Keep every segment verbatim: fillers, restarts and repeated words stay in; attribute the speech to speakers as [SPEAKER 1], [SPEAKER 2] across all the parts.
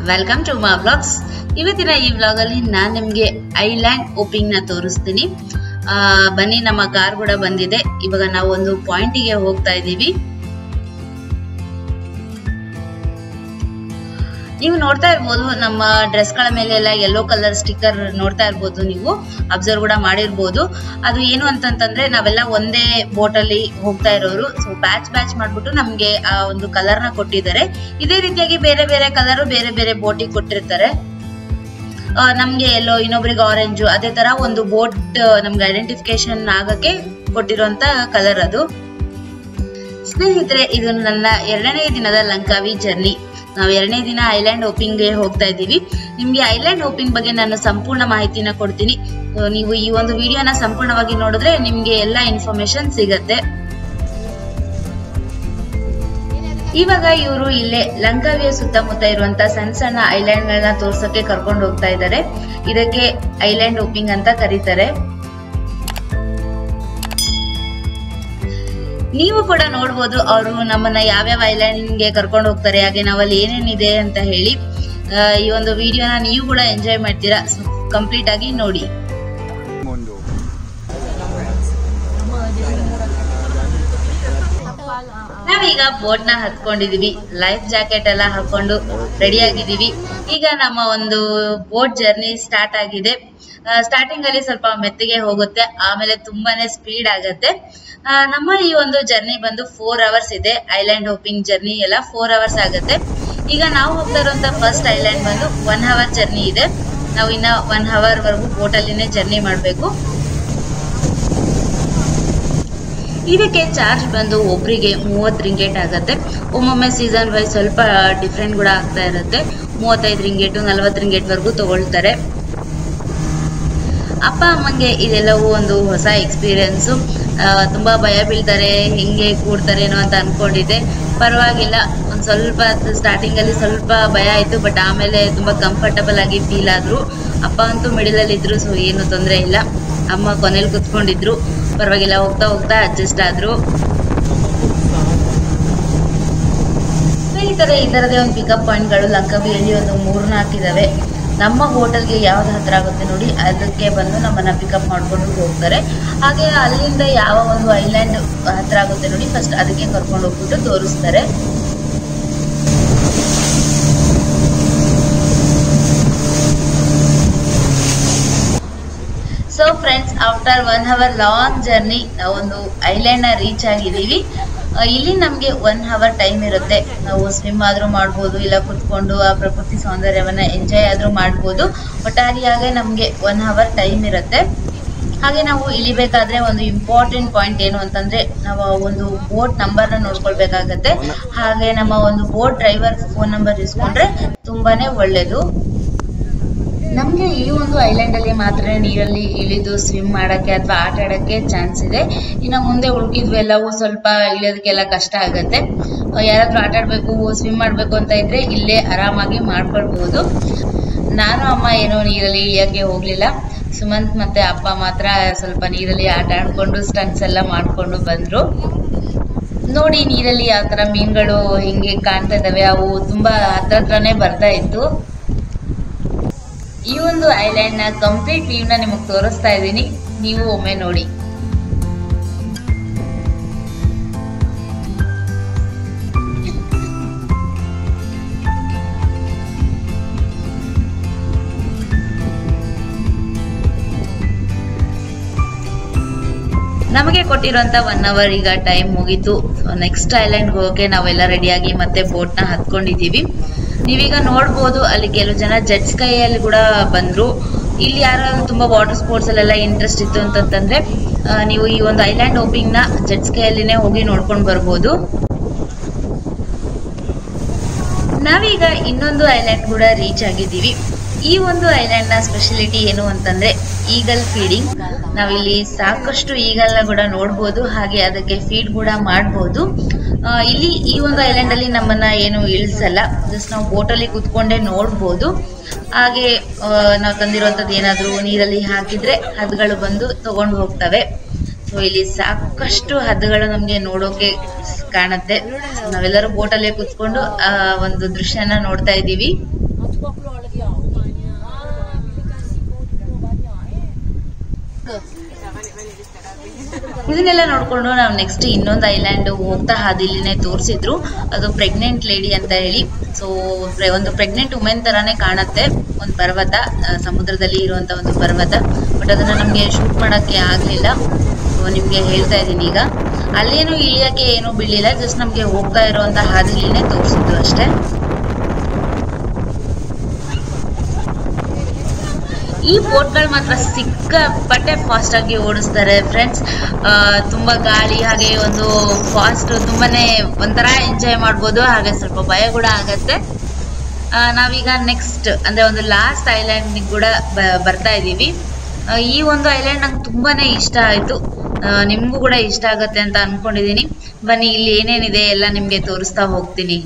[SPEAKER 1] Welcome to my vlogs. ಇವತ್ತಿನ ಈ vlog ಅಲ್ಲಿ ನಾನು ನಿಮಗೆ ಐಲ್ಯಾಂಡ್ ಓಪಿಂಗ್ ನ ತೋರಿಸ್ತೀನಿ. ಬನ್ನಿ, ನಮ್ಮ ಕಾರ್ ಕೂಡ ಬಂದಿದೆ. ಇವಾಗ ನಾವು ಒಂದು ಪಾಯಿಂಟ್ ಗೆ ಹೋಗ್ತಾ ಇದೀವಿ. ನೀವು ನೋಡ್ತಾ ಇರ್ಬೋದು, ನಮ್ಮ ಡ್ರೆಸ್ ಗಳ ಮೇಲೆ ಎಲ್ಲ ಯೆಲ್ಲೋ ಕಲರ್ ಸ್ಟಿಕ್ಕರ್ ನೋಡ್ತಾ ಇರ್ಬೋದು, ನೀವು ಅಬ್ಸರ್ವ್ ಕೂಡ ಮಾಡಿರ್ಬೋದು. ಅದು ಏನು ಅಂತಂತಂದ್ರೆ ನಾವೆಲ್ಲ ಒಂದೇ ಬೋಟ್ ಅಲ್ಲಿ ಹೋಗ್ತಾ ಇರೋರು. ಸೊ ಬ್ಯಾಚ್ ಬ್ಯಾಚ್ ಮಾಡ್ಬಿಟ್ಟು ನಮ್ಗೆ ಆ ಒಂದು ಕಲರ್ ನ ಕೊಟ್ಟಿದ್ದಾರೆ. ಇದೇ ರೀತಿಯಾಗಿ ಬೇರೆ ಬೇರೆ ಕಲರ್ ಬೇರೆ ಬೇರೆ ಬೋಟಿಗೆ ಕೊಟ್ಟಿರ್ತಾರೆ. ನಮ್ಗೆ ಎಲ್ಲೋ, ಇನ್ನೊಬ್ರಿಗೆ ಆರೆಂಜ್, ಅದೇ ತರ ಒಂದು ಬೋಟ್ ನಮ್ಗೆ ಐಡೆಂಟಿಫಿಕೇಶನ್ ಆಗಕ್ಕೆ ಕೊಟ್ಟಿರುವಂತ ಕಲರ್ ಅದು. ಸ್ನೇಹಿತರೆ, ಇದು ನನ್ನ ಎರಡನೇ ದಿನದ ಲಂಕಾವಿ ಜರ್ನಿ. ನಾವು ಎರಡನೇ ದಿನ ಐಲ್ಯಾಂಡ್ ಓಪಿಂಗ್ ಗೆ ಹೋಗ್ತಾ ಇದ್ದೀವಿ. ನಿಮ್ಗೆ ಐಲ್ಯಾಂಡ್ ಓಪಿಂಗ್ ಬಗ್ಗೆ ನಾನು ಸಂಪೂರ್ಣ ಮಾಹಿತಿನ ಕೊಡ್ತೀನಿ. ನೀವು ಈ ಒಂದು ವಿಡಿಯೋನ ಸಂಪೂರ್ಣವಾಗಿ ನೋಡಿದ್ರೆ ನಿಮ್ಗೆ ಎಲ್ಲಾ ಇನ್ಫಾರ್ಮೇಶನ್ ಸಿಗತ್ತೆ. ಇವಾಗ ಇವರು ಇಲ್ಲೇ ಲಂಕಾವಿಯ ಸುತ್ತಮುತ್ತ ಇರುವಂತ ಸಣ್ಣ ಸಣ್ಣ ಐಲ್ಯಾಂಡ್ ಗಳನ್ನ ತೋರ್ಸಕ್ಕೆ ಕರ್ಕೊಂಡು ಹೋಗ್ತಾ ಇದ್ದಾರೆ. ಇದಕ್ಕೆ ಐಲ್ಯಾಂಡ್ ಓಪಿಂಗ್ ಅಂತ ಕರೀತಾರೆ. ನೀವು ಕೂಡ ನೋಡ್ಬೋದು ಅವರು ನಮ್ಮನ್ನ ಯಾವ್ಯಾವ ಐಲ್ಯಾಂಡ್ ಗೆ ಕರ್ಕೊಂಡು ಹೋಗ್ತಾರೆ, ಹಾಗೆ ನಾವಲ್ಲಿ ಏನೇನಿದೆ ಅಂತ ಹೇಳಿ. ಈ ಒಂದು ವಿಡಿಯೋನ ನೀವು ಕೂಡ ಎಂಜಾಯ್ ಮಾಡ್ತೀರಾ. ಕಂಪ್ಲೀಟ್ ಆಗಿ ನೋಡಿ. ನಾವೀಗ ಬೋಟ್ ನ ಹತ್ಕೊಂಡಿದೀವಿ. ಲೈಫ್ ಜಾಕೆಟ್ ಎಲ್ಲ ಹಾಕೊಂಡು ರೆಡಿ ಆಗಿದೀವಿ. ಈಗ ನಮ್ಮ ಒಂದು ಬೋಟ್ ಜರ್ನಿ ಸ್ಟಾರ್ಟ್ ಆಗಿದೆ. ಸ್ಟಾರ್ಟಿಂಗ್ ಅಲ್ಲಿ ಸ್ವಲ್ಪ ಮೆತ್ತಿಗೆ ಹೋಗುತ್ತೆ, ಆಮೇಲೆ ತುಂಬಾನೇ ಸ್ಪೀಡ್ ಆಗತ್ತೆ. ನಮ್ಮ ಈ ಒಂದು ಜರ್ನಿ ಬಂದು ಫೋರ್ ಅವರ್ಸ್ ಇದೆ. ಐಲ್ಯಾಂಡ್ ಹೋಪಿಂಗ್ ಜರ್ನಿ ಎಲ್ಲ ಫೋರ್ ಅವರ್ಸ್ ಆಗುತ್ತೆ. ಈಗ ನಾವು ಹೋಗ್ತಾ ಇರುವಂತ ಫಸ್ಟ್ ಐಲ್ಯಾಂಡ್ ಬಂದು ಒನ್ ಅವರ್ ಜರ್ನಿ ಇದೆ. ನಾವು ಇನ್ನ ಒನ್ ಅವರ್ ವರೆಗೂ ಬೋಟ್ ಅಲ್ಲಿನೇ ಜರ್ನಿ ಮಾಡ್ಬೇಕು. ಇದಕ್ಕೆ ಚಾರ್ಜ್ ಬಂದು ಒಬ್ರಿಗೆ ಮೂವತ್ತು ರಿಂಗೇಟ್ ಆಗುತ್ತೆ. ಒಮ್ಮೊಮ್ಮೆ ಸೀಸನ್ ವೈಸ್ ಸ್ವಲ್ಪ ಡಿಫ್ರೆಂಟ್ ಕೂಡ ಆಗ್ತಾ ಇರುತ್ತೆ. ಮೂವತ್ತೈದು ರಿಂಗೇಟು ನಲ್ವತ್ತು ರಿಂಗೇಟ್ ವರೆಗೂ ತಗೊಳ್ತಾರೆ. ಅಪ್ಪ ಅಮ್ಮಂಗೆ ಇದೆಲ್ಲವೂ ಒಂದು ಹೊಸ ಎಕ್ಸ್ಪೀರಿಯನ್ಸು. ತುಂಬಾ ಭಯ ಬೀಳ್ತಾರೆ, ಹೆಂಗೆ ಕೂಡ್ತಾರೇನೋ ಅಂತ ಅನ್ಕೊಂಡಿದ್ದೆ. ಪರವಾಗಿಲ್ಲ, ಒಂದ್ ಸ್ವಲ್ಪ ಸ್ಟಾರ್ಟಿಂಗ್ ಅಲ್ಲಿ ಸ್ವಲ್ಪ ಭಯ ಆಯ್ತು, ಬಟ್ ಆಮೇಲೆ ತುಂಬಾ ಕಂಫರ್ಟಬಲ್ ಆಗಿ ಫೀಲ್ ಆದ್ರು. ಅಪ್ಪ ಅಂತೂ ಮಿಡಿಲ್ ಅಲ್ಲಿ ಇದ್ರು, ಸೊ ಏನು ತೊಂದರೆ ಇಲ್ಲ. ಅಮ್ಮ ಕೊನೆಯಲ್ಲಿ ಕುತ್ಕೊಂಡಿದ್ರು, ಪರವಾಗಿಲ್ಲ, ಹೋಗ್ತಾ ಹೋಗ್ತಾ ಅಡ್ಜಸ್ಟ್ ಆದ್ರು. ಸ್ನೇಹಿತರೆ, ಈ ತರದೇ ಒಂದು ಪಿಕಪ್ ಪಾಯಿಂಟ್ ಗಳು ಲಂಕಾವಿಯಲ್ಲಿ ಒಂದು ಮೂರ್ ನಾಲ್ಕು ಇದಾವೆ. ನಮ್ಮ ಹೋಟೆಲ್ಗೆ ಯಾವ್ದು ಹತ್ರ ಆಗುತ್ತೆ ನೋಡಿ, ಅದಕ್ಕೆ ಬಂದು ನಮ್ಮನ್ನ ಪಿಕಪ್ ಮಾಡ್ಕೊಂಡು ಹೋಗ್ತಾರೆ. ಹಾಗೆ ಅಲ್ಲಿಂದ ಯಾವ ಒಂದು ಐಲ್ಯಾಂಡ್ ಹತ್ರ ಆಗುತ್ತೆ ನೋಡಿ, ಫಸ್ಟ್ ಅದಕ್ಕೆ ಕರ್ಕೊಂಡು ಹೋಗ್ಬಿಟ್ಟು ತೋರಿಸ್ತಾರೆ. So friends, after one hour long journey ನಾವೊಂದು ಐಲ್ಯಾಂಡ್ ನ ರೀಚ್ ಆಗಿದ್ದೀವಿ. ಇಲ್ಲಿ ನಮ್ಗೆ ಒನ್ ಅವರ್ ಟೈಮ್ ಇರುತ್ತೆ. ನಾವು ಸ್ವಿಮ್ ಆದ್ರೂ ಮಾಡ್ಬೋದು, ಇಲ್ಲ ಕುತ್ಕೊಂಡು ಆ ಪ್ರಕೃತಿ ಸೌಂದರ್ಯವನ್ನ ಎಂಜಾಯ್ ಆದ್ರೂ ಮಾಡ್ಬೋದು. ಒಟ್ಟಾರೆಯಾಗಿ ನಮ್ಗೆ ಒನ್ ಅವರ್ ಟೈಮ್ ಇರುತ್ತೆ. ಹಾಗೆ ನಾವು ಇಳಿಬೇಕಾದ್ರೆ ಒಂದು ಇಂಪಾರ್ಟೆಂಟ್ ಪಾಯಿಂಟ್ ಏನು ಅಂತಂದ್ರೆ, ನಾವು ಒಂದು ಬೋಟ್ ನಂಬರ್ ನ ನೋಡ್ಕೊಳ್ಬೇಕಾಗತ್ತೆ. ಹಾಗೆ ನಮ್ಮ ಒಂದು ಬೋಟ್ ಡ್ರೈವರ್ ಫೋನ್ ನಂಬರ್ ಇಸ್ಕೊಂಡ್ರೆ ತುಂಬಾನೇ ಒಳ್ಳೇದು. ನಮ್ಗೆ ಈ ಒಂದು ಐಲ್ಯಾಂಡ್ ಅಲ್ಲಿ ಮಾತ್ರ ನೀರಲ್ಲಿ ಇಳಿದು ಸ್ವಿಮ್ ಮಾಡಕ್ಕೆ ಅಥವಾ ಆಟ ಆಡಕ್ಕೆ ಚಾನ್ಸ್ ಇದೆ. ಇನ್ನು ಮುಂದೆ ಉಳ್ಕಿದ್ವು ಎಲ್ಲವೂ ಸ್ವಲ್ಪ ಇಳಿಯೋದಕ್ಕೆಲ್ಲ ಕಷ್ಟ ಆಗತ್ತೆ. ಯಾರಾದ್ರೂ ಆಟ ಆಡ್ಬೇಕು, ಸ್ವಿಮ್ ಮಾಡ್ಬೇಕು ಅಂತ ಇದ್ರೆ ಇಲ್ಲೇ ಆರಾಮಾಗಿ ಮಾಡ್ಕೊಳ್ಬಹುದು. ನಾನು ಅಮ್ಮ ಏನೋ ನೀರಲ್ಲಿ ಇಳಿಯಕ್ಕೆ ಹೋಗ್ಲಿಲ್ಲ. ಸುಮಂತ್ ಮತ್ತೆ ಅಪ್ಪ ಮಾತ್ರ ಸ್ವಲ್ಪ ನೀರಲ್ಲಿ ಆಟ ಆಡ್ಕೊಂಡು ಸ್ಟಂಟ್ಸ್ ಎಲ್ಲ ಮಾಡ್ಕೊಂಡು ಬಂದ್ರು. ನೋಡಿ, ನೀರಲ್ಲಿ ಯಾವ ತರ ಮೀನುಗಳು ಹಿಂಗೆ ಕಾಣ್ತಾ ಇದಾವೆ, ಅವು ತುಂಬಾ ಹತ್ರ ಹತ್ರನೇ ಬರ್ತಾ ಇತ್ತು. ಈ ಒಂದು ಐಲ್ಯಾಂಡ್ ನ ಕಂಪ್ಲೀಟ್ ವ್ಯೂ ನ ನಿಮಗೆ ತೋರಿಸ್ತಾ ಇದ್ದೀನಿ, ನೀವು ಒಮ್ಮೆ ನೋಡಿ. ನಮಗೆ ಕೊಟ್ಟಿರುವಂತ ಒನ್ ಅವರ್ ಈಗ ಟೈಮ್ ಮುಗೀತು. ನೆಕ್ಸ್ಟ್ ಐಲ್ಯಾಂಡ್ ಹೋಗಕ್ಕೆ ನಾವೆಲ್ಲ ರೆಡಿಯಾಗಿ ಮತ್ತೆ ಬೋಟ್ ನ ಹತ್ಕೊಂಡಿದೀವಿ. ನೀವೀಗ ನೋಡ್ಬೋದು, ಅಲ್ಲಿ ಕೆಲವು ಜನ ಜೆಟ್ ಸ್ಕೈಯಲ್ಲಿ ಕೂಡ ಬಂದ್ರು. ಇಲ್ಲಿ ಯಾರಾದ್ರೂ ತುಂಬಾ ವಾಟರ್ ಸ್ಪೋರ್ಟ್ಸ್ ಅಲ್ಲೆಲ್ಲ ಇಂಟ್ರೆಸ್ಟ್ ಇತ್ತು ಅಂತಂದ್ರೆ ನೀವು ಈ ಒಂದು ಐಲ್ಯಾಂಡ್ ಓಪಿಂಗ್ ನ ಜೆಟ್ ಸ್ಕೈಯಲ್ಲಿನೇ ಹೋಗಿ ನೋಡ್ಕೊಂಡು ಬರ್ಬೋದು. ನಾವೀಗ ಇನ್ನೊಂದು ಐಲ್ಯಾಂಡ್ ಕೂಡ ರೀಚ್ ಆಗಿದ್ದೀವಿ. ಈ ಒಂದು ಐಲ್ಯಾಂಡ್ ನ ಸ್ಪೆಷಾಲಿಟಿ ಏನು ಅಂತಂದ್ರೆ ಈಗಲ್ ಫೀಡಿಂಗ್. ನಾವಿಲ್ಲಿ ಸಾಕಷ್ಟು ಈಗಲ್ನ ಕೂಡ ನೋಡ್ಬೋದು, ಹಾಗೆ ಅದಕ್ಕೆ ಫೀಡ್ ಕೂಡ ಮಾಡ್ಬೋದು. ಇಲ್ಲಿ ಈ ಒಂದು ಐಲ್ಯಾಂಡ್ ಅಲ್ಲಿ ನಮ್ಮನ್ನ ಏನು ಇಳಿಸಲ್ಲ, ಜಸ್ಟ್ ನಾವು ಬೋಟ್ ಅಲ್ಲಿ ಕುತ್ಕೊಂಡೇ ನೋಡ್ಬೋದು. ಹಾಗೆ ನಾವು ತಂದಿರುವಂತದ್ದು ಏನಾದ್ರು ನೀರಲ್ಲಿ ಹಾಕಿದ್ರೆ ಹದ್ದುಗಳು ಬಂದು ತಗೊಂಡು ಹೋಗ್ತವೆ. ಸೊ ಇಲ್ಲಿ ಸಾಕಷ್ಟು ಹದ್ದುಗಳು ನಮ್ಗೆ ನೋಡೋಕೆ ಕಾಣುತ್ತೆ. ನಾವೆಲ್ಲರೂ ಬೋಟ್ ಅಲ್ಲೇ ಕುತ್ಕೊಂಡು ಆ ಒಂದು ದೃಶ್ಯನ ನೋಡ್ತಾ ಇದ್ದೀವಿ. ಇದನ್ನೆಲ್ಲ ನೋಡ್ಕೊಂಡು ನಾವು ನೆಕ್ಸ್ಟ್ ಇನ್ನೊಂದು ಐಲ್ಯಾಂಡ್ ಹೋಗ್ತಾ ಹಾದಿಲಿನೇ ತೋರಿಸಿದ್ರು. ಅದು ಪ್ರೆಗ್ನೆಂಟ್ ಲೇಡಿ ಅಂತ ಹೇಳಿ. ಸೊ ಒಂದು ಪ್ರೆಗ್ನೆಂಟ್ ವುಮೆನ್ ತರಾನೇ ಕಾಣುತ್ತೆ. ಒಂದು ಪರ್ವತ, ಸಮುದ್ರದಲ್ಲಿ ಇರುವಂತ ಒಂದು ಪರ್ವತ. ಬಟ್ ಅದನ್ನ ನಮ್ಗೆ ಶೂಟ್ ಮಾಡಕ್ಕೆ ಆಗ್ಲಿಲ್ಲ. ಸೊ ನಿಮ್ಗೆ ಹೇಳ್ತಾ ಇದ್ದೀನಿ ಈಗ. ಅಲ್ಲೇನು ಇಳಿಯಕ್ಕೆ ಏನು ಬೀಳಿಲ್ಲ, ಜಸ್ಟ್ ನಮ್ಗೆ ಹೋಗ್ತಾ ಇರುವಂತ ಹಾದಿಲಿನೇ ತೋರಿಸಿದ್ದು ಅಷ್ಟೇ. ಈ ಬೋಟ್ಗಳು ಮಾತ್ರ ಸಿಕ್ಕಾಪಟ್ಟೆ ಫಾಸ್ಟ್ ಆಗಿ ಓಡಿಸ್ತಾರೆ ಫ್ರೆಂಡ್ಸ್. ತುಂಬಾ ಗಾಳಿ, ಹಾಗೆ ಒಂದು ಫಾಸ್ಟ್, ತುಂಬಾನೇ ಒಂಥರ ಎಂಜಾಯ್ ಮಾಡ್ಬೋದು, ಹಾಗೆ ಸ್ವಲ್ಪ ಭಯ ಕೂಡ ಆಗತ್ತೆ. ನಾವೀಗ ನೆಕ್ಸ್ಟ್ ಅಂದ್ರೆ ಒಂದು ಲಾಸ್ಟ್ ಐಲ್ಯಾಂಡ್ ಕೂಡ ಬರ್ತಾ ಇದೀವಿ. ಈ ಒಂದು ಐಲ್ಯಾಂಡ್ ನಂಗೆ ತುಂಬಾನೇ ಇಷ್ಟ ಆಯ್ತು. ನಿಮ್ಗೂ ಕೂಡ ಇಷ್ಟ ಆಗತ್ತೆ ಅಂತ ಅನ್ಕೊಂಡಿದೀನಿ. ಬನ್ನಿ, ಇಲ್ಲಿ ಏನೇನಿದೆ ಎಲ್ಲ ನಿಮ್ಗೆ ತೋರಿಸ್ತಾ ಹೋಗ್ತೀನಿ.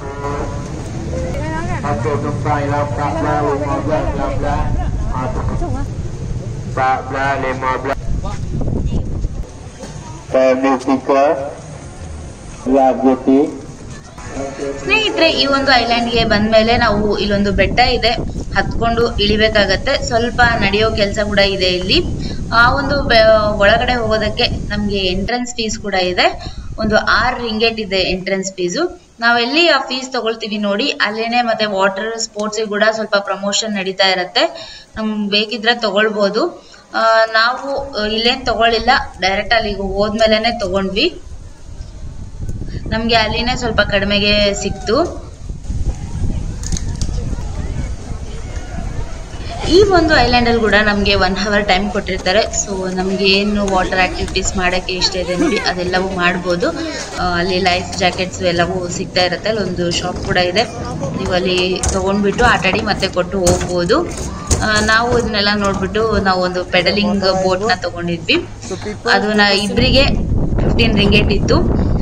[SPEAKER 1] ಸ್ನೇಹಿತರೆ, ಈ ಒಂದು ಐಲ್ಯಾಂಡ್ಗೆ ಬಂದ್ಮೇಲೆ ನಾವು ಇಲ್ಲೊಂದು ಬೆಟ್ಟ ಇದೆ, ಹತ್ಕೊಂಡು ಇಳಿಬೇಕಾಗತ್ತೆ. ಸ್ವಲ್ಪ ನಡೆಯೋ ಕೆಲಸ ಕೂಡ ಇದೆ ಇಲ್ಲಿ. ಆ ಒಂದು ಒಳಗಡೆ ಹೋಗೋದಕ್ಕೆ ನಮ್ಗೆ ಎಂಟ್ರೆನ್ಸ್ ಫೀಸ್ ಕೂಡ ಇದೆ. ಒಂದು ಆರ್ ರಿಂಗೆಟ್ ಇದೆ ಎಂಟ್ರೆನ್ಸ್ ಫೀಸು. ನಾವೆಲ್ಲಿ ಆ ಫೀಸ್ ತಗೊಳ್ತೀವಿ ನೋಡಿ, ಅಲ್ಲೇನೆ ಮತ್ತೆ ವಾಟರ್ ಸ್ಪೋರ್ಟ್ಸ್ ಕೂಡ ಸ್ವಲ್ಪ ಪ್ರಮೋಷನ್ ನಡೀತಾ ಇರತ್ತೆ. ನಮ್ಗೆ ಬೇಕಿದ್ರೆ ತಗೊಳ್ಬಹುದು. ನಾವು ಇಲ್ಲೇನ್ ತಗೊಳ್ಳಿಲ್ಲ, ಡೈರೆಕ್ಟ್ ಅಲ್ಲಿಗೆ ಹೋದ್ಮೇಲೆನೆ ತಗೊಂಡ್ವಿ. ನಮ್ಗೆ ಅಲ್ಲಿನೇ ಸ್ವಲ್ಪ ಕಡಿಮೆಗೆ ಸಿಕ್ತು. ಈ ಒಂದು ಐಲ್ಯಾಂಡ್ ಅಲ್ಲಿ ಕೂಡ ನಮ್ಗೆ ಒನ್ ಅವರ್ ಟೈಮ್ ಕೊಟ್ಟಿರ್ತಾರೆ. ಸೊ ನಮ್ಗೆ ಏನು ವಾಟರ್ ಆಕ್ಟಿವಿಟೀಸ್ ಮಾಡಕ್ಕೆ ಇಷ್ಟ ಇದೆ ನೋಡಿ, ಅದೆಲ್ಲವೂ ಮಾಡ್ಬೋದು. ಅಲ್ಲಿ ಲೈಫ್ ಜಾಕೆಟ್ಸ್ ಎಲ್ಲವೂ ಸಿಗ್ತಾ ಇರುತ್ತೆ. ಅಲ್ಲಿ ಒಂದು ಶಾಪ್ ಕೂಡ ಇದೆ, ನೀವು ಅಲ್ಲಿ ತಗೊಂಡ್ಬಿಟ್ಟು ಆಟಾಡಿ ಮತ್ತೆ ಕೊಟ್ಟು ಹೋಗ್ಬೋದು. ನಾವು ಇದನ್ನೆಲ್ಲ ನೋಡ್ಬಿಟ್ಟು ನಾವು ಒಂದು ಪೆಡಲಿಂಗ್ ಬೋಟ್ ನ ತಗೊಂಡಿದ್ವಿ. ಅದನ್ನ ಇಬ್ರಿಗೆ ಫಿಫ್ಟೀನ್ ರಿಂಗೆಟ್ ಇತ್ತು.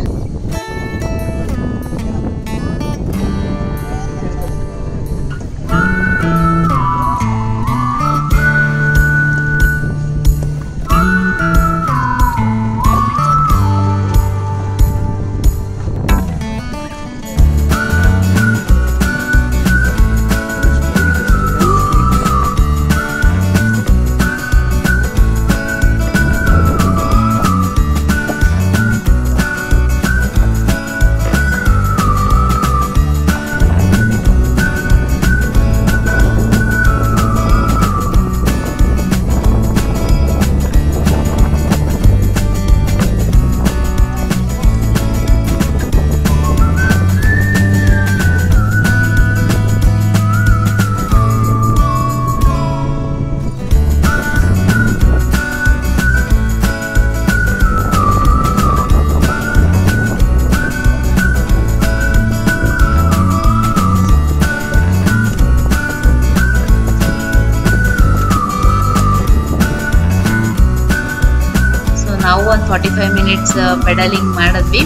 [SPEAKER 1] ನಾವು ಒಂದು ಫಾರ್ಟಿ ಫೈವ್ ಮಿನಿಟ್ಸ್ ಪೆಡಲಿಂಗ್ ಮಾಡಿದ್ವಿ.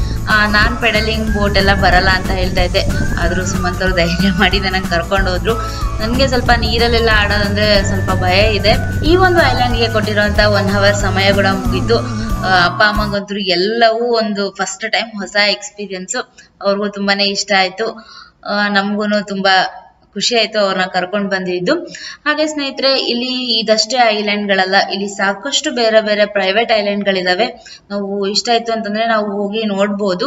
[SPEAKER 1] ನಾನು ಪೆಡಲಿಂಗ್ ಬೋಟ್ ಎಲ್ಲ ಬರಲ್ಲ ಅಂತ ಹೇಳ್ತಾ ಇದ್ದೆ, ಆದರೂ ಸುಮಂತ್ ಅವ್ರು ಧೈರ್ಯ ಮಾಡಿ ನನಗೆ ಕರ್ಕೊಂಡು ಹೋದ್ರು. ನನಗೆ ಸ್ವಲ್ಪ ನೀರಲ್ಲೆಲ್ಲ ಆಡೋದಂದ್ರೆ ಸ್ವಲ್ಪ ಭಯ ಇದೆ. ಈ ಒಂದು ಐಲ್ಯಾಂಡ್ಗೆ ಕೊಟ್ಟಿರುವಂಥ ಒನ್ ಅವರ್ ಸಮಯ ಕೂಡ ಮುಗೀತು. ಅಪ್ಪ ಅಮ್ಮಗಂತೂ ಎಲ್ಲವೂ ಒಂದು ಫಸ್ಟ್ ಟೈಮ್ ಹೊಸ ಎಕ್ಸ್ಪೀರಿಯನ್ಸ್. ಅವ್ರಿಗೂ ತುಂಬಾನೇ ಇಷ್ಟ ಆಯ್ತು, ನಮಗೂ ತುಂಬಾ ಖುಷಿ ಆಯ್ತು ಅವ್ರನ್ನ ಕರ್ಕೊಂಡು ಬಂದಿದ್ದು. ಹಾಗೆ ಸ್ನೇಹಿತರೆ, ಇಲ್ಲಿ ಇದಷ್ಟೇ ಐಲ್ಯಾಂಡ್ ಗಳಲ್ಲ, ಇಲ್ಲಿ ಸಾಕಷ್ಟು ಬೇರೆ ಬೇರೆ ಪ್ರೈವೇಟ್ ಐಲ್ಯಾಂಡ್ ಗಳಿದಾವೆ. ನಾವು ಇಷ್ಟ ಆಯ್ತು ಅಂತಂದ್ರೆ ನಾವು ಹೋಗಿ ನೋಡ್ಬೋದು.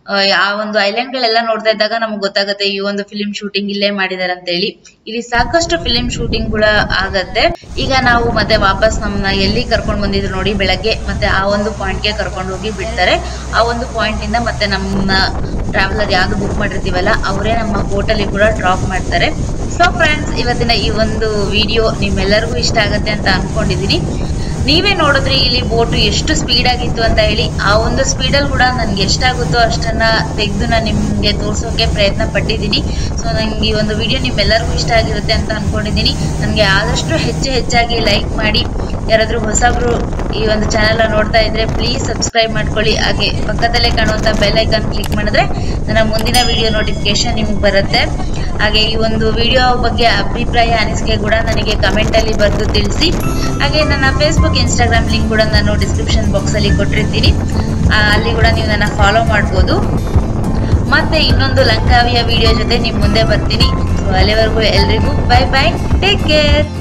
[SPEAKER 1] ಆ ಒಂದು ಐಲ್ಯಾಂಡ್ ಗಳೆಲ್ಲ ನೋಡ್ತಾ ಇದ್ದಾಗ ನಮ್ಗೆ ಗೊತ್ತಾಗುತ್ತೆ ಈ ಒಂದು ಫಿಲಿಂ ಶೂಟಿಂಗ್ ಇಲ್ಲೇ ಮಾಡಿದಾರೆ ಅಂತ ಹೇಳಿ. ಇಲ್ಲಿ ಸಾಕಷ್ಟು ಫಿಲಿಂ ಶೂಟಿಂಗ್ ಕೂಡ ಆಗತ್ತೆ. ಈಗ ನಾವು ಮತ್ತೆ ವಾಪಸ್ ನಮ್ಮನ್ನ ಎಲ್ಲಿ ಕರ್ಕೊಂಡು ಬಂದಿದ್ರು ನೋಡಿ, ಬೆಳಗ್ಗೆ ಮತ್ತೆ ಆ ಒಂದು ಪಾಯಿಂಟ್ಗೆ ಕರ್ಕೊಂಡು ಹೋಗಿ ಬಿಡ್ತಾರೆ. ಆ ಒಂದು ಪಾಯಿಂಟ್ ಇಂದ ಮತ್ತೆ ನಮ್ಮ ಟ್ರಾವೆಲರ್ ಯಾವ್ದು ಬುಕ್ ಮಾಡಿರ್ತೀವಲ್ಲ ಅವರೇ ನಮ್ಮ ಹೋಟೆಲ್ ಕೂಡ ಡ್ರಾಪ್ ಮಾಡ್ತಾರೆ. ಸೊ ಫ್ರೆಂಡ್ಸ್, ಇವತ್ತಿನ ಈ ಒಂದು ವಿಡಿಯೋ ನಿಮ್ಮೆಲ್ಲರಿಗೂ ಇಷ್ಟ ಆಗತ್ತೆ ಅಂತ ಅನ್ಕೊಂಡಿದೀನಿ. ನೀವೇ ನೋಡಿದ್ರಿ ಇಲ್ಲಿ ಬೋಟ್ ಎಷ್ಟು ಸ್ಪೀಡ್ ಆಗಿತ್ತು ಅಂತ ಹೇಳಿ. ಆ ಒಂದು ಸ್ಪೀಡಲ್ಲಿ ಕೂಡ ನನ್ಗೆ ಎಷ್ಟಾಗುತ್ತೋ ಅಷ್ಟನ್ನ ತೆಗೆದು ನಾನು ನಿಮ್ಗೆ ತೋರ್ಸೋಕೆ ಪ್ರಯತ್ನ ಪಟ್ಟಿದ್ದೀನಿ. ಸೊ ನಂಗೆ ಈ ಒಂದು ವಿಡಿಯೋ ನಿಮ್ಮೆಲ್ಲರಿಗೂ ಇಷ್ಟ ಆಗಿರುತ್ತೆ ಅಂತ ಅನ್ಕೊಂಡಿದ್ದೀನಿ. ನನಗೆ ಆದಷ್ಟು ಹೆಚ್ಚು ಹೆಚ್ಚಾಗಿ ಲೈಕ್ ಮಾಡಿ. ಯಾರಾದ್ರೂ ಹೊಸಬ್ರು ಈ ಒಂದು ಚಾನೆಲ್ ನೋಡ್ತಾ ಇದ್ರೆ ಪ್ಲೀಸ್ ಸಬ್ಸ್ಕ್ರೈಬ್ ಮಾಡ್ಕೊಳ್ಳಿ. ಹಾಗೆ ಪಕ್ಕದಲ್ಲೇ ಕಾಣುವಂತ ಬೆಲ್ ಐಕಾನ್ ಕ್ಲಿಕ್ ಮಾಡಿದ್ರೆ ನನ್ನ ಮುಂದಿನ ವಿಡಿಯೋ ನೋಟಿಫಿಕೇಶನ್ ನಿಮ್ಗೆ ಬರುತ್ತೆ. ಹಾಗೆ ಈ ಒಂದು ವಿಡಿಯೋ ಬಗ್ಗೆ ಅಭಿಪ್ರಾಯ ಅನಿಸಿಕೆ ಕೂಡ ನನಗೆ ಕಮೆಂಟ್ ಅಲ್ಲಿ ಬರೆದು ತಿಳಿಸಿ. ಹಾಗೆ ನನ್ನ ಫೇಸ್ಬುಕ್ ಇನ್ಸ್ಟಾಗ್ರಾಮ್ ಲಿಂಕ್ ಕೂಡ ನಾನು ಡಿಸ್ಕ್ರಿಪ್ಷನ್ ಬಾಕ್ಸ್ ಅಲ್ಲಿ ಕೊಟ್ಟಿರ್ತೀನಿ, ಅಲ್ಲಿ ಕೂಡ ನೀವು ನನ್ನ ಫಾಲೋ ಮಾಡ್ಬೋದು. ಮತ್ತೆ ಇನ್ನೊಂದು ಲಂಕಾವಿಯ ವಿಡಿಯೋ ಜೊತೆ ನಿಮ್ ಮುಂದೆ ಬರ್ತೀನಿ. ಸೊ ಅಲ್ಲಿವರೆಗೂ ಎಲ್ರಿಗೂ ಬೈ ಬೈ, ಟೇಕ್ ಕೇರ್.